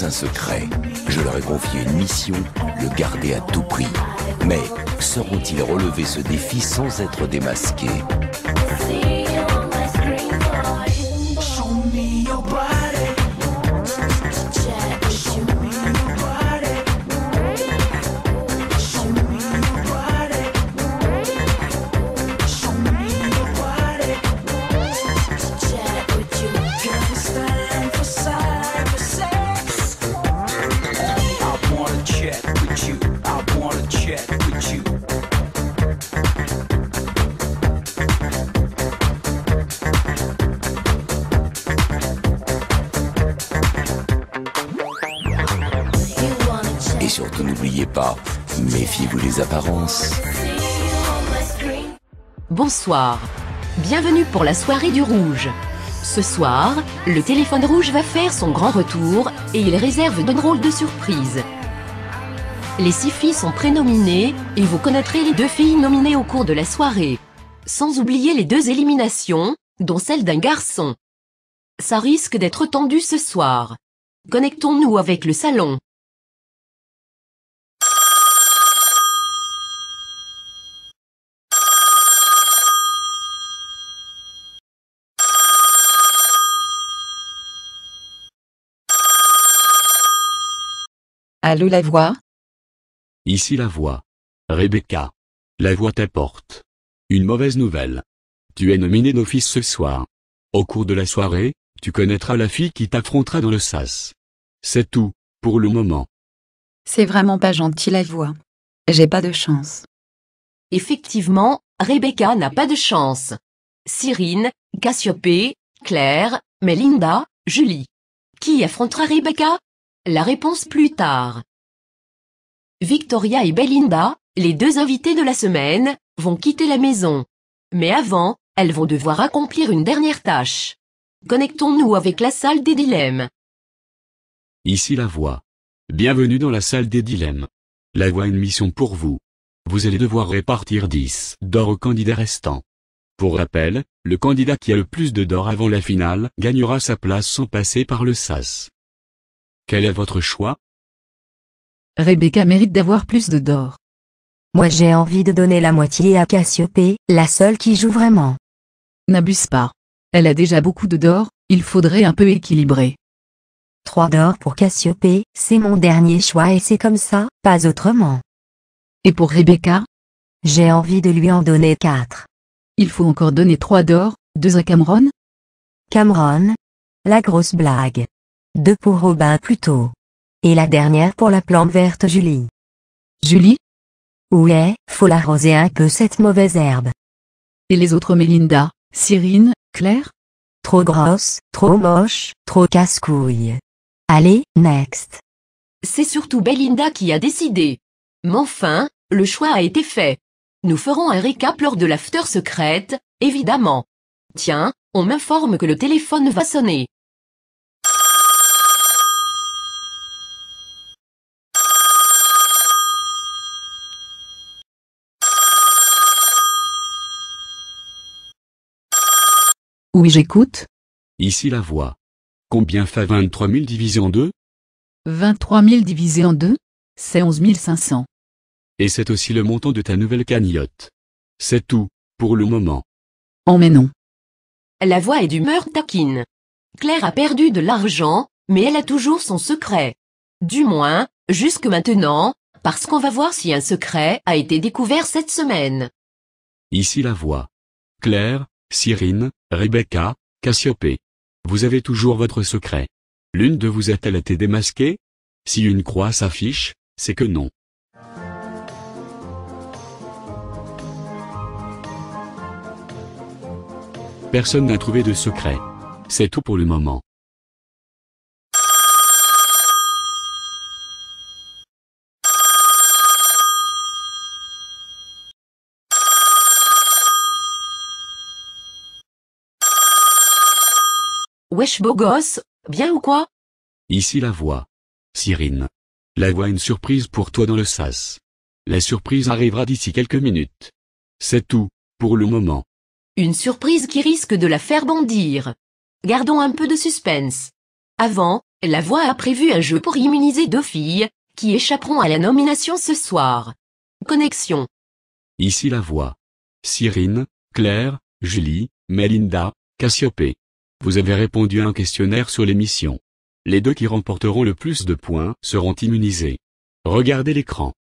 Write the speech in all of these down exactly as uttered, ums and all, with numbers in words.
tous un secret. Je leur ai confié une mission, le garder à tout prix. Mais sauront-ils relever ce défi sans être démasqués? Et surtout n'oubliez pas, méfiez-vous des apparences. Bonsoir. Bienvenue pour la soirée du rouge. Ce soir, le téléphone rouge va faire son grand retour, et il réserve de drôles de surprises. Les six filles sont prénominées, et vous connaîtrez les deux filles nominées au cours de la soirée. Sans oublier les deux éliminations, dont celle d'un garçon. Ça risque d'être tendu ce soir. Connectons-nous avec le salon. Allô la voix? Ici la voix. Rebecca. La voix t'apporte une mauvaise nouvelle. Tu es nominée d'office ce soir. Au cours de la soirée, tu connaîtras la fille qui t'affrontera dans le sas. C'est tout, pour le moment. C'est vraiment pas gentil la voix. J'ai pas de chance. Effectivement, Rebecca n'a pas de chance. Cyrine, Cassiopée, Claire, Melinda, Julie. Qui affrontera Rebecca? La réponse plus tard. Victoria et Belinda, les deux invitées de la semaine, vont quitter la maison. Mais avant, elles vont devoir accomplir une dernière tâche. Connectons-nous avec la salle des dilemmes. Ici la voix. Bienvenue dans la salle des dilemmes. La voix a une mission pour vous. Vous allez devoir répartir dix d'or aux candidats restants. Pour rappel, le candidat qui a le plus de d'or avant la finale gagnera sa place sans passer par le sas. Quel est votre choix? Rebecca mérite d'avoir plus de d'or. Moi j'ai envie de donner la moitié à Cassiopée, la seule qui joue vraiment. N'abuse pas. Elle a déjà beaucoup de d'or, il faudrait un peu équilibrer. Trois d'or pour Cassiopée, c'est mon dernier choix et c'est comme ça, pas autrement. Et pour Rebecca? J'ai envie de lui en donner quatre. Il faut encore donner trois d'or, deux à Cameron? Cameron? La grosse blague. Deux pour Robin plutôt. Et la dernière pour la plante verte Julie. Julie? Ouais, faut l'arroser un peu cette mauvaise herbe. Et les autres Melinda, Cyrine, Claire? Trop grosse, trop moche, trop casse-couille. Allez, next. C'est surtout Belinda qui a décidé. Mais enfin, le choix a été fait. Nous ferons un récap lors de l'after secrète, évidemment. Tiens, on m'informe que le téléphone va sonner. Oui, j'écoute. Ici la voix. Combien fait vingt-trois mille divisé en deux? vingt-trois mille divisé en deux, c'est onze mille cinq cents. Et c'est aussi le montant de ta nouvelle cagnotte. C'est tout, pour le moment. Oh mais non. La voix est d'humeur taquine. Claire a perdu de l'argent, mais elle a toujours son secret. Du moins, jusque maintenant, parce qu'on va voir si un secret a été découvert cette semaine. Ici la voix. Claire, Cyrine, Rebecca, Cassiopée. Vous avez toujours votre secret. L'une de vous a-t-elle été démasquée? Si une croix s'affiche, c'est que non. Personne n'a trouvé de secret. C'est tout pour le moment. Wesh beau gosse, bien ou quoi? Ici la voix. Cyrine. La voix a une surprise pour toi dans le sas. La surprise arrivera d'ici quelques minutes. C'est tout, pour le moment. Une surprise qui risque de la faire bondir. Gardons un peu de suspense. Avant, La Voix a prévu un jeu pour immuniser deux filles, qui échapperont à la nomination ce soir. Connexion. Ici La Voix. Cyrine, Claire, Julie, Melinda, Cassiopée. Vous avez répondu à un questionnaire sur l'émission. Les deux qui remporteront le plus de points seront immunisés. Regardez l'écran.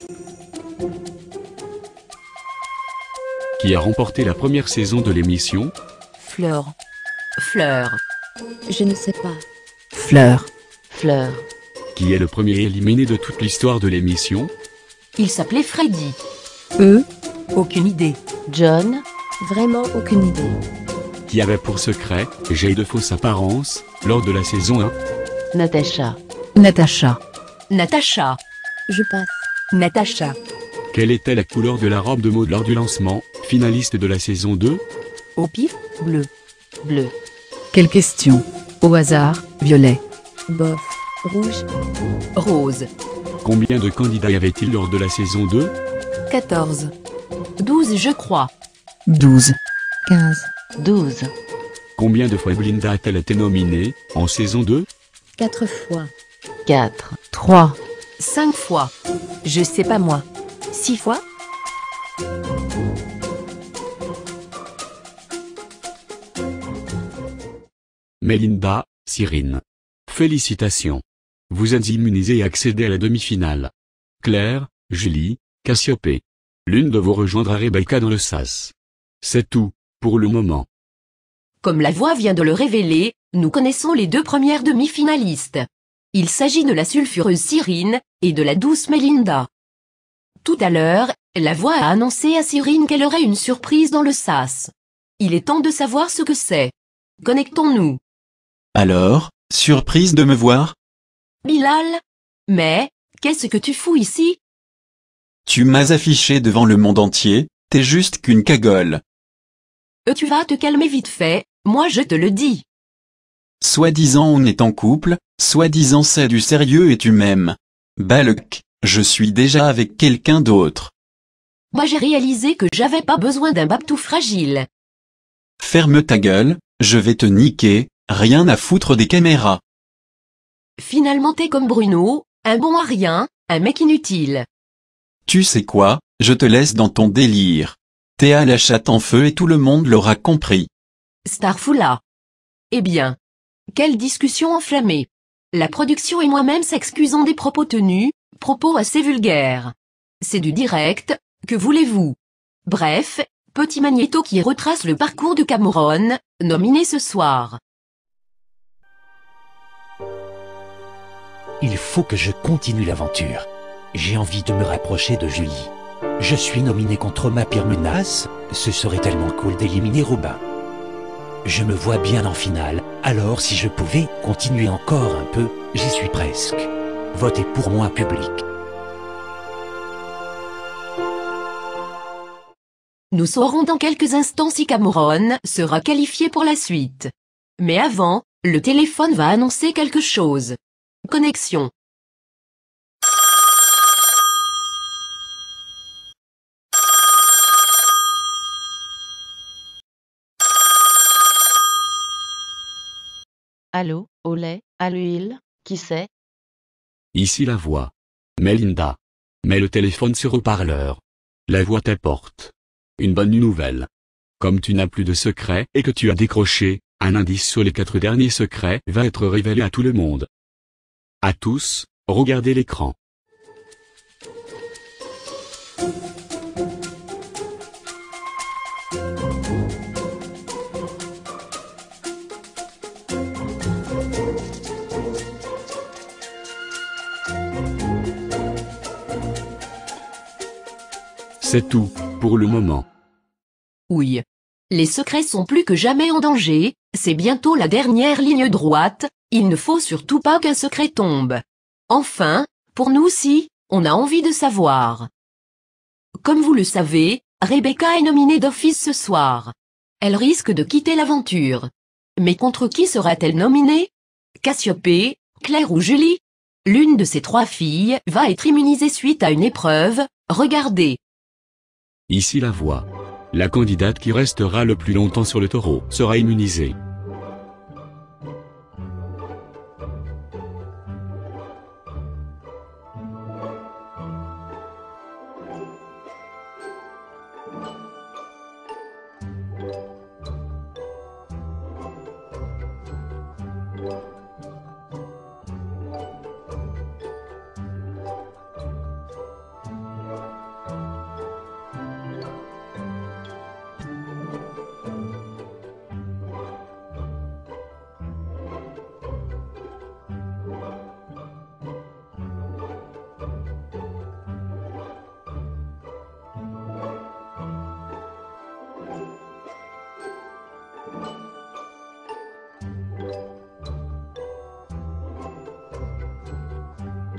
Qui a remporté la première saison de l'émission? Fleur. Fleur. Je ne sais pas. Fleur. Fleur. Qui est le premier éliminé de toute l'histoire de l'émission? Il s'appelait Freddy. Eux? Aucune idée. John. Vraiment aucune idée. Qui avait pour secret, j'ai de fausses apparences, lors de la saison un? Natacha. Natacha. Natacha. Je passe. Natacha. Quelle était la couleur de la robe de Maud lors du lancement, finaliste de la saison deux? Au pif, bleu. Bleu. Quelle question? Au hasard, violet. Bof. Rouge. Rose. Combien de candidats y avait-il lors de la saison deux? quatorze. douze je crois. douze. quinze. douze. Combien de fois Melinda a-t-elle été nominée, en saison deux? quatre fois. quatre. trois. cinq fois. Je sais pas moi. six fois. Melinda, Cyrine. Félicitations. Vous êtes immunisés et accédez à la demi-finale. Claire, Julie, Cassiopée. L'une de vous rejoindra Rebecca dans le sas. C'est tout, pour le moment. Comme La Voix vient de le révéler, nous connaissons les deux premières demi-finalistes. Il s'agit de la sulfureuse Cyrine, et de la douce Melinda. Tout à l'heure, La Voix a annoncé à Cyrine qu'elle aurait une surprise dans le sas. Il est temps de savoir ce que c'est. Connectons-nous. Alors, surprise de me voir? Bilal? Mais, qu'est-ce que tu fous ici? Tu m'as affiché devant le monde entier, t'es juste qu'une cagole. Euh, tu vas te calmer vite fait, moi je te le dis. Soi-disant on est en couple, soi-disant c'est du sérieux et tu m'aimes. Balek, je suis déjà avec quelqu'un d'autre. Moi j'ai réalisé que j'avais pas besoin d'un baptou fragile. Ferme ta gueule, je vais te niquer, rien à foutre des caméras. Finalement t'es comme Bruno, un bon à rien, un mec inutile. Tu sais quoi, je te laisse dans ton délire. T'es à la chatte en feu et tout le monde l'aura compris. Starfoula. Eh bien. Quelle discussion enflammée. La production et moi-même s'excusons des propos tenus, propos assez vulgaires. C'est du direct, que voulez-vous? Bref, petit magnéto qui retrace le parcours de Cameron, nominé ce soir. Il faut que je continue l'aventure. J'ai envie de me rapprocher de Julie. Je suis nominé contre ma pire menace, ce serait tellement cool d'éliminer Robin. Je me vois bien en finale, alors si je pouvais continuer encore un peu, j'y suis presque. Votez pour moi, public. Nous saurons dans quelques instants si Cameron sera qualifié pour la suite. Mais avant, le téléphone va annoncer quelque chose. Connexion. Allô, au lait, à l'huile, qui c'est? Ici La Voix. Melinda. Mets le téléphone sur haut-parleur. La Voix t'apporte une bonne nouvelle. Comme tu n'as plus de secret et que tu as décroché, un indice sur les quatre derniers secrets va être révélé à tout le monde. À tous, regardez l'écran. C'est tout, pour le moment. Oui. Les secrets sont plus que jamais en danger, c'est bientôt la dernière ligne droite, il ne faut surtout pas qu'un secret tombe. Enfin, pour nous aussi, on a envie de savoir. Comme vous le savez, Rebecca est nominée d'office ce soir. Elle risque de quitter l'aventure. Mais contre qui sera-t-elle nominée? Cassiopée, Claire ou Julie? L'une de ces trois filles va être immunisée suite à une épreuve, regardez. Ici La Voix. La candidate qui restera le plus longtemps sur le taureau sera immunisée.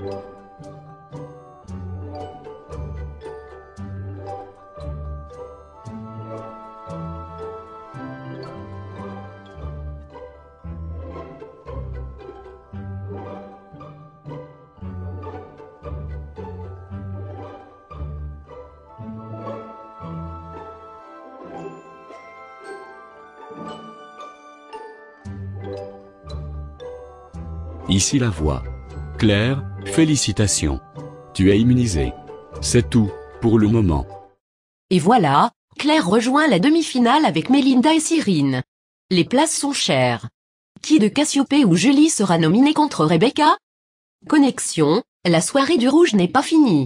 Ici la voix. Claire, félicitations. Tu es immunisée. C'est tout, pour le moment. Et voilà, Claire rejoint la demi-finale avec Mélinda et Cyrine. Les places sont chères. Qui de Cassiopée ou Julie sera nominé contre Rebecca? Connexion, la soirée du rouge n'est pas finie.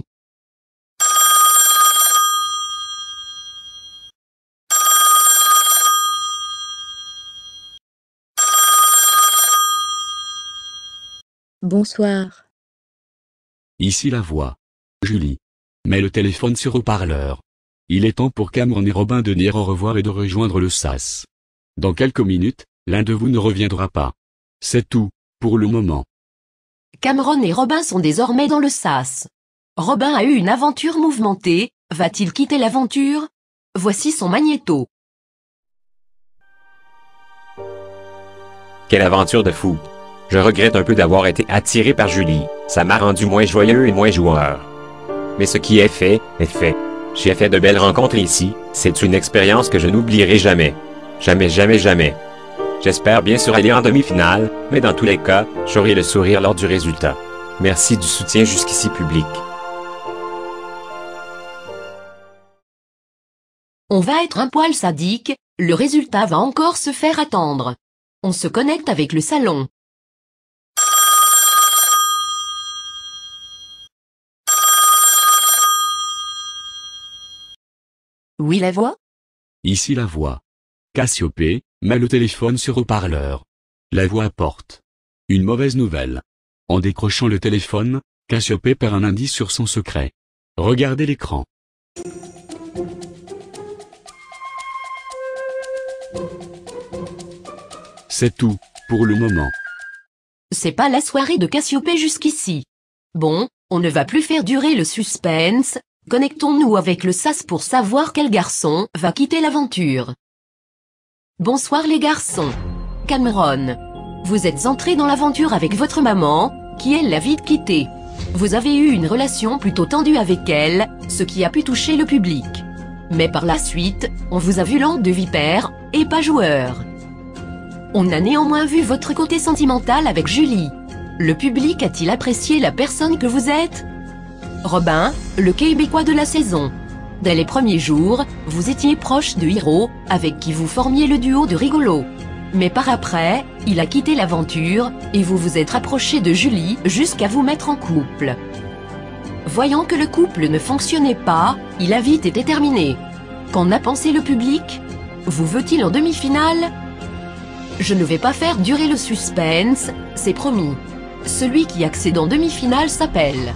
Bonsoir. Ici la voix. Julie. Mets le téléphone sur haut-parleur. Il est temps pour Cameron et Robin de dire au revoir et de rejoindre le sas. Dans quelques minutes, l'un de vous ne reviendra pas. C'est tout, pour le moment. Cameron et Robin sont désormais dans le sas. Robin a eu une aventure mouvementée, va-t-il quitter l'aventure? Voici son magnéto. Quelle aventure de fou! Je regrette un peu d'avoir été attiré par Julie, ça m'a rendu moins joyeux et moins joueur. Mais ce qui est fait, est fait. J'ai fait de belles rencontres ici, c'est une expérience que je n'oublierai jamais. Jamais, jamais, jamais. J'espère bien sûr aller en demi-finale, mais dans tous les cas, j'aurai le sourire lors du résultat. Merci du soutien jusqu'ici public. On va être un poil sadique, le résultat va encore se faire attendre. On se connecte avec le salon. Oui, la voix? Ici la voix. Cassiopée, mets le téléphone sur haut-parleur. La voix apporte une mauvaise nouvelle. En décrochant le téléphone, Cassiopée perd un indice sur son secret. Regardez l'écran. C'est tout, pour le moment. C'est pas la soirée de Cassiopée jusqu'ici. Bon, on ne va plus faire durer le suspense. Connectons-nous avec le sas pour savoir quel garçon va quitter l'aventure. Bonsoir les garçons. Cameron. Vous êtes entré dans l'aventure avec votre maman, qui elle l'a vite quittée. Vous avez eu une relation plutôt tendue avec elle, ce qui a pu toucher le public. Mais par la suite, on vous a vu langue de vipère, et pas joueur. On a néanmoins vu votre côté sentimental avec Julie. Le public a-t-il apprécié la personne que vous êtes? Robin, le Québécois de la saison. Dès les premiers jours, vous étiez proche de Hiro, avec qui vous formiez le duo de rigolo. Mais par après, il a quitté l'aventure, et vous vous êtes rapproché de Julie jusqu'à vous mettre en couple. Voyant que le couple ne fonctionnait pas, il a vite été terminé. Qu'en a pensé le public? Vous veut-il en demi-finale? Je ne vais pas faire durer le suspense, c'est promis. Celui qui accède en demi-finale s'appelle...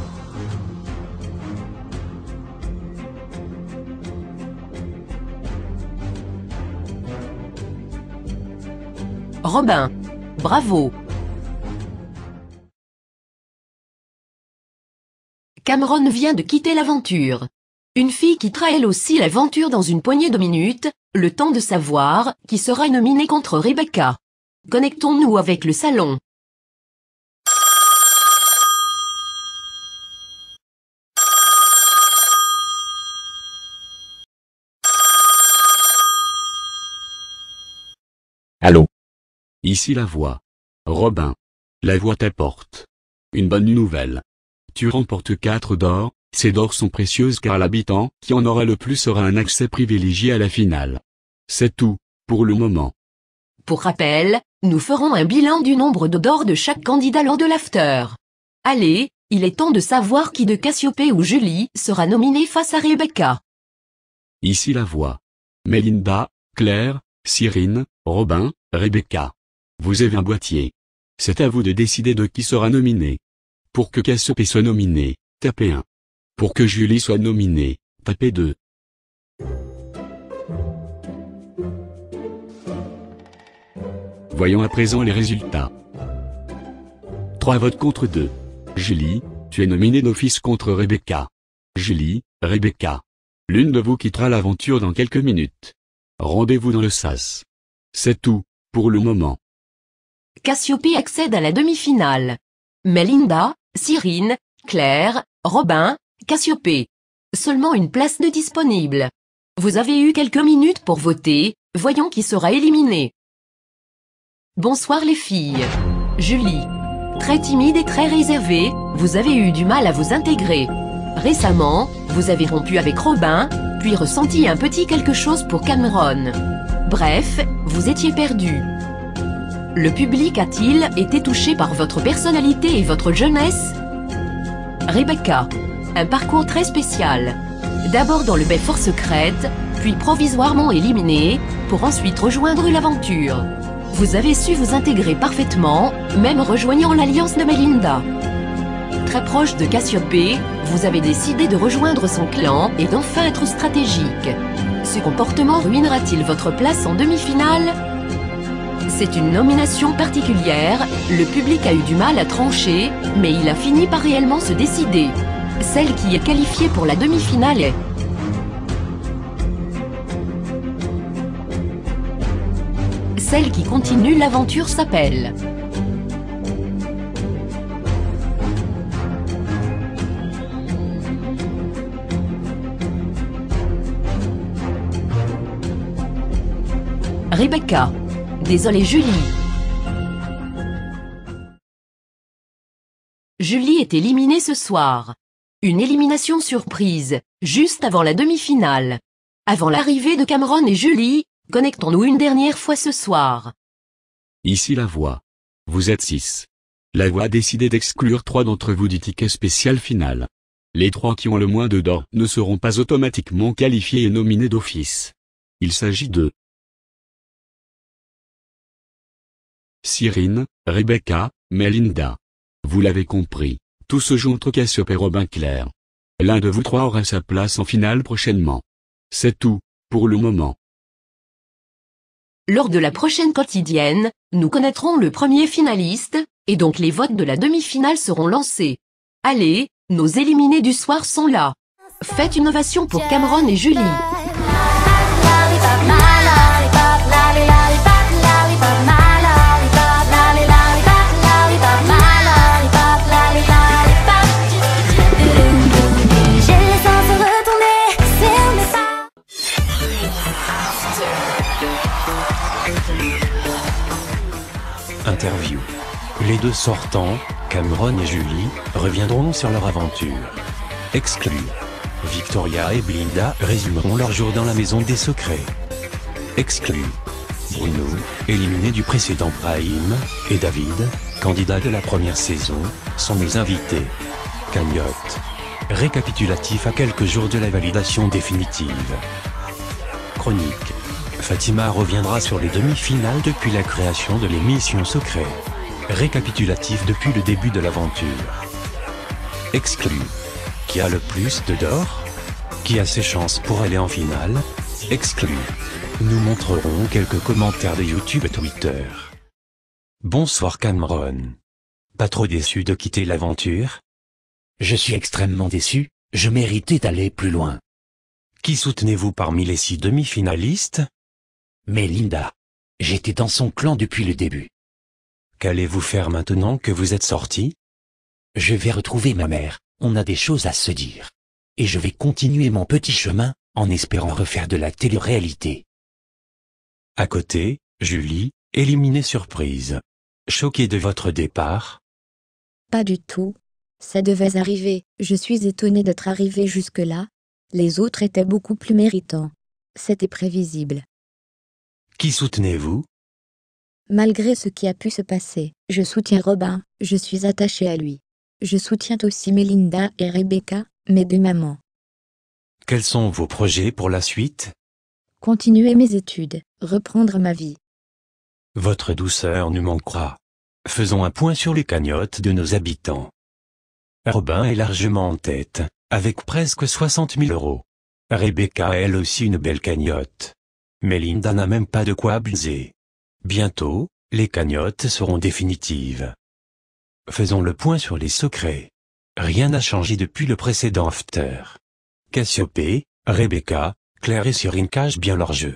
Robin. Bravo. Cameron vient de quitter l'aventure. Une fille quittera elle aussi l'aventure dans une poignée de minutes, le temps de savoir qui sera nominé contre Rebecca. Connectons-nous avec le salon. Allô? Ici la voix. Robin. La voix t'apporte une bonne nouvelle. Tu remportes quatre d'or, ces d'or sont précieuses car l'habitant qui en aura le plus aura un accès privilégié à la finale. C'est tout, pour le moment. Pour rappel, nous ferons un bilan du nombre de d'or de chaque candidat lors de l'after. Allez, il est temps de savoir qui de Cassiopée ou Julie sera nominé face à Rebecca. Ici la voix. Mélinda, Claire, Cyrine, Robin, Rebecca. Vous avez un boîtier. C'est à vous de décider de qui sera nominé. Pour que Cassiopée soit nominé, tapez un. Pour que Julie soit nominée, tapez deux. Voyons à présent les résultats. trois votes contre deux. Julie, Tu es nominé d'office contre Rebecca. Julie, Rebecca. L'une de vous quittera l'aventure dans quelques minutes. Rendez-vous dans le sas. C'est tout, pour le moment. Cassiopée accède à la demi-finale. Melinda, Cyrine, Claire, Robin, Cassiopée. Seulement une place de disponible. Vous avez eu quelques minutes pour voter, voyons qui sera éliminé. Bonsoir les filles. Julie. Très timide et très réservée, vous avez eu du mal à vous intégrer. Récemment, vous avez rompu avec Robin, puis ressenti un petit quelque chose pour Cameron. Bref, vous étiez perdu. Le public a-t-il été touché par votre personnalité et votre jeunesse? Rebecca. Un parcours très spécial. D'abord dans le Belfort secrète, puis provisoirement éliminé, pour ensuite rejoindre l'aventure. Vous avez su vous intégrer parfaitement, même rejoignant l'alliance de Melinda. Très proche de Cassiopée, vous avez décidé de rejoindre son clan et d'enfin être stratégique. Ce comportement ruinera-t-il votre place en demi-finale? C'est une nomination particulière, le public a eu du mal à trancher, mais il a fini par réellement se décider. Celle qui est qualifiée pour la demi-finale est... Celle qui continue l'aventure s'appelle... Rebecca. Désolée Julie. Julie est éliminée ce soir. Une élimination surprise, juste avant la demi-finale. Avant l'arrivée de Cameron et Julie, connectons-nous une dernière fois ce soir. Ici la voix. Vous êtes six. La voix a décidé d'exclure trois d'entre vous du ticket spécial final. Les trois qui ont le moins de dents ne seront pas automatiquement qualifiés et nominés d'office. Il s'agit de Cyrine, Rebecca, Melinda. Vous l'avez compris, tout se joue entre Cassiopée et Robin Clair. L'un de vous trois aura sa place en finale prochainement. C'est tout, pour le moment. Lors de la prochaine quotidienne, nous connaîtrons le premier finaliste, et donc les votes de la demi-finale seront lancés. Allez, nos éliminés du soir sont là. Faites une ovation pour Cameron et Julie. Interview. Les deux sortants, Cameron et Julie, reviendront sur leur aventure. Exclu. Victoria et Belinda résumeront leur jour dans la maison des secrets. Exclu. Bruno, éliminé du précédent Prime, et David, candidat de la première saison, sont nos invités. Cagnotte. Récapitulatif à quelques jours de la validation définitive. Chronique. Fatima reviendra sur les demi-finales depuis la création de l'émission Secret. Récapitulatif depuis le début de l'aventure. Exclu. Qui a le plus de d'or? Qui a ses chances pour aller en finale? Exclu. Nous montrerons quelques commentaires de YouTube et Twitter. Bonsoir Cameron. Pas trop déçu de quitter l'aventure? Je suis extrêmement déçu, je méritais d'aller plus loin. Qui soutenez-vous parmi les six demi-finalistes? Melinda. J'étais dans son clan depuis le début. Qu'allez-vous faire maintenant que vous êtes sorti? Je vais retrouver ma mère, on a des choses à se dire. Et je vais continuer mon petit chemin, en espérant refaire de la télé-réalité. À côté, Julie, éliminée surprise. Choquée de votre départ? Pas du tout. Ça devait arriver, je suis étonnée d'être arrivée jusque-là. Les autres étaient beaucoup plus méritants. C'était prévisible. Qui soutenez-vous? Malgré ce qui a pu se passer, je soutiens Robin, je suis attachée à lui. Je soutiens aussi Melinda et Rebecca, mes deux mamans. Quels sont vos projets pour la suite? Continuer mes études, reprendre ma vie. Votre douceur nous manquera. Faisons un point sur les cagnottes de nos habitants. Robin est largement en tête, avec presque soixante mille euros. Rebecca a elle aussi une belle cagnotte. Melinda n'a même pas de quoi baiser. Bientôt, les cagnottes seront définitives. Faisons le point sur les secrets. Rien n'a changé depuis le précédent after. Cassiopée, Rebecca, Claire et Cyrine cachent bien leur jeu.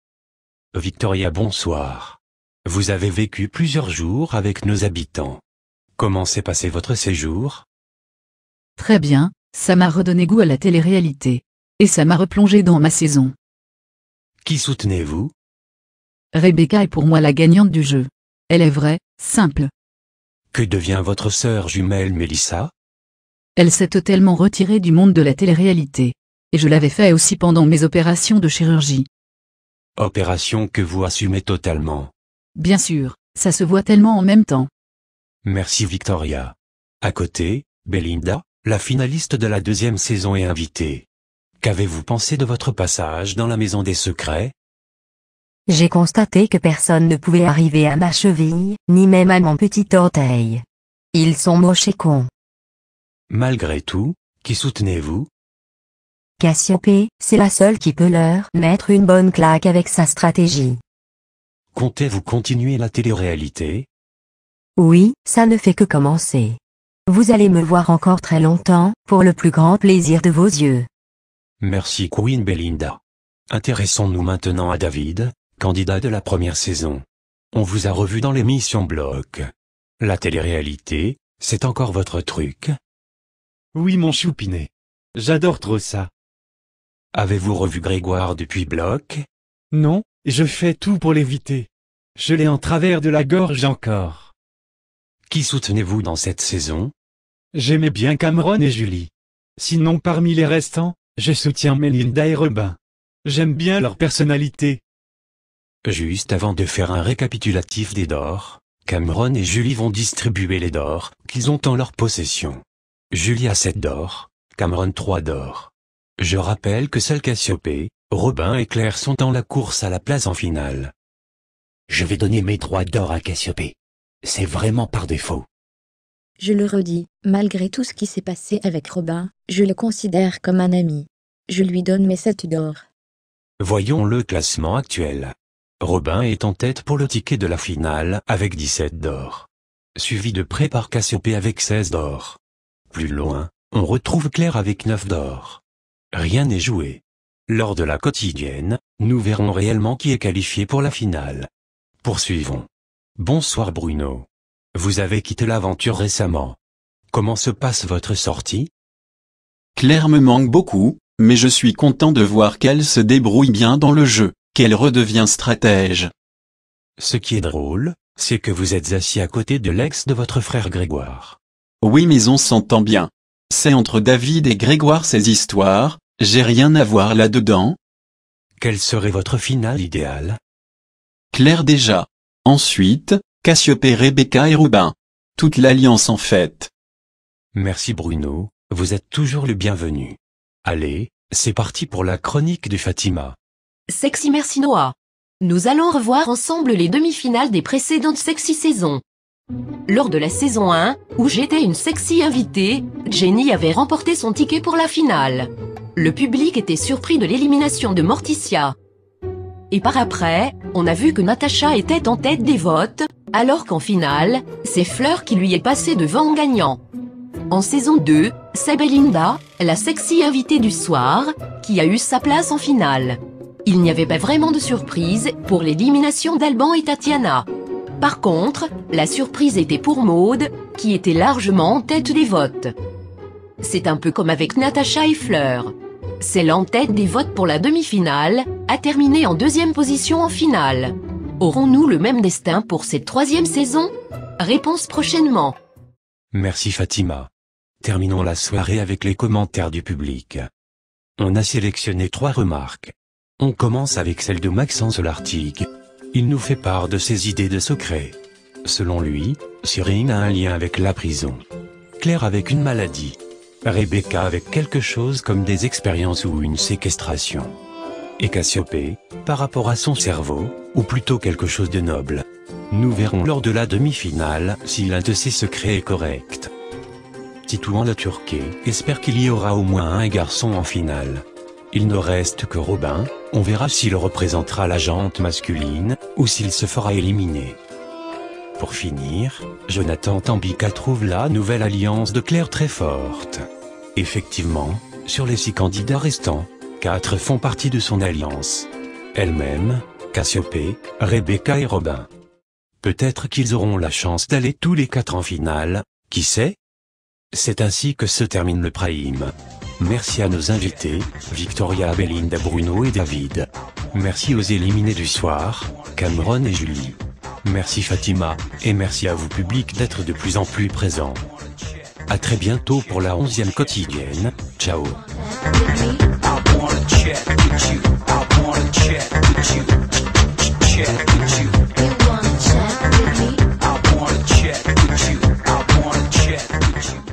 Victoria, bonsoir. Vous avez vécu plusieurs jours avec nos habitants. Comment s'est passé votre séjour? Très bien, ça m'a redonné goût à la télé-réalité. Et ça m'a replongé dans ma saison. Qui soutenez-vous? Rebecca est pour moi la gagnante du jeu. Elle est vraie, simple. Que devient votre sœur jumelle Mélissa? Elle s'est totalement retirée du monde de la télé-réalité. Et je l'avais fait aussi pendant mes opérations de chirurgie. Opération que vous assumez totalement. Bien sûr, ça se voit tellement en même temps. Merci Victoria. À côté, Belinda, la finaliste de la deuxième saison est invitée. Qu'avez-vous pensé de votre passage dans la maison des secrets? J'ai constaté que personne ne pouvait arriver à ma cheville, ni même à mon petit orteil. Ils sont moches et cons. Malgré tout, qui soutenez-vous? Cassiopée, c'est la seule qui peut leur mettre une bonne claque avec sa stratégie. Comptez-vous continuer la télé-réalité? Oui, ça ne fait que commencer. Vous allez me voir encore très longtemps, pour le plus grand plaisir de vos yeux. Merci Queen Belinda. Intéressons-nous maintenant à David, candidat de la première saison. On vous a revu dans l'émission Bloc. La télé-réalité, c'est encore votre truc? Oui mon choupinet. J'adore trop ça. Avez-vous revu Grégoire depuis Bloc? Non, je fais tout pour l'éviter. Je l'ai en travers de la gorge encore. Qui soutenez-vous dans cette saison? J'aimais bien Cameron et Julie. Sinon parmi les restants, je soutiens Melinda et Robin. J'aime bien leur personnalité. Juste avant de faire un récapitulatif des dors, Cameron et Julie vont distribuer les dors qu'ils ont en leur possession. Julie a sept dors, Cameron trois dors. Je rappelle que seuls Cassiopée, Robin et Claire sont dans la course à la place en finale. Je vais donner mes droits d'or à Cassiopée. C'est vraiment par défaut. Je le redis, malgré tout ce qui s'est passé avec Robin, je le considère comme un ami. Je lui donne mes sept d'or. Voyons le classement actuel. Robin est en tête pour le ticket de la finale avec dix-sept d'or. Suivi de près par Cassiopée avec seize d'or. Plus loin, on retrouve Claire avec neuf d'or. Rien n'est joué. Lors de la quotidienne, nous verrons réellement qui est qualifié pour la finale. Poursuivons. Bonsoir Bruno. Vous avez quitté l'aventure récemment. Comment se passe votre sortie? Claire me manque beaucoup, mais je suis content de voir qu'elle se débrouille bien dans le jeu, qu'elle redevient stratège. Ce qui est drôle, c'est que vous êtes assis à côté de l'ex de votre frère Grégoire. Oui mais on s'entend bien. C'est entre David et Grégoire ces histoires, j'ai rien à voir là-dedans. Quelle serait votre finale idéale? Claire déjà. Ensuite, Cassiopée, Rebecca et Robin. Toute l'alliance en fait. Merci Bruno, vous êtes toujours le bienvenu. Allez, c'est parti pour la chronique de Fatima. Sexy merci Noah. Nous allons revoir ensemble les demi-finales des précédentes sexy saisons. Lors de la saison un, où j'étais une sexy invitée, Jenny avait remporté son ticket pour la finale. Le public était surpris de l'élimination de Morticia. Et par après, on a vu que Natacha était en tête des votes, alors qu'en finale, c'est Fleur qui lui est passée devant en gagnant. En saison deux, c'est Belinda, la sexy invitée du soir, qui a eu sa place en finale. Il n'y avait pas vraiment de surprise pour l'élimination d'Alban et Tatiana. Par contre, la surprise était pour Maude, qui était largement en tête des votes. C'est un peu comme avec Natacha et Fleur. Celle en tête des votes pour la demi-finale a terminé en deuxième position en finale. Aurons-nous le même destin pour cette troisième saison? Réponse prochainement. Merci Fatima. Terminons la soirée avec les commentaires du public. On a sélectionné trois remarques. On commence avec celle de Maxence Lartigue. Il nous fait part de ses idées de secret. Selon lui, Cyrine a un lien avec la prison. Claire avec une maladie. Rebecca avec quelque chose comme des expériences ou une séquestration. Et Cassiopée, par rapport à son cerveau, ou plutôt quelque chose de noble. Nous verrons lors de la demi-finale si l'un de ces secrets est correct. Titouan le Turquet espère qu'il y aura au moins un garçon en finale. Il ne reste que Robin, on verra s'il représentera la jante masculine, ou s'il se fera éliminer. Pour finir, Jonathan Tambika trouve la nouvelle alliance de Claire très forte. Effectivement, sur les six candidats restants, quatre font partie de son alliance. Elle-même, Cassiopée, Rebecca et Robin. Peut-être qu'ils auront la chance d'aller tous les quatre en finale, qui sait? C'est ainsi que se termine le Prime. Merci à nos invités, Victoria, Belinda, Bruno et David. Merci aux éliminés du soir, Cameron et Julie. Merci Fatima, et merci à vous public d'être de plus en plus présents. À très bientôt pour la onzième quotidienne, ciao. You wanna chat with me? I wanna chat with you. I wanna chat with you.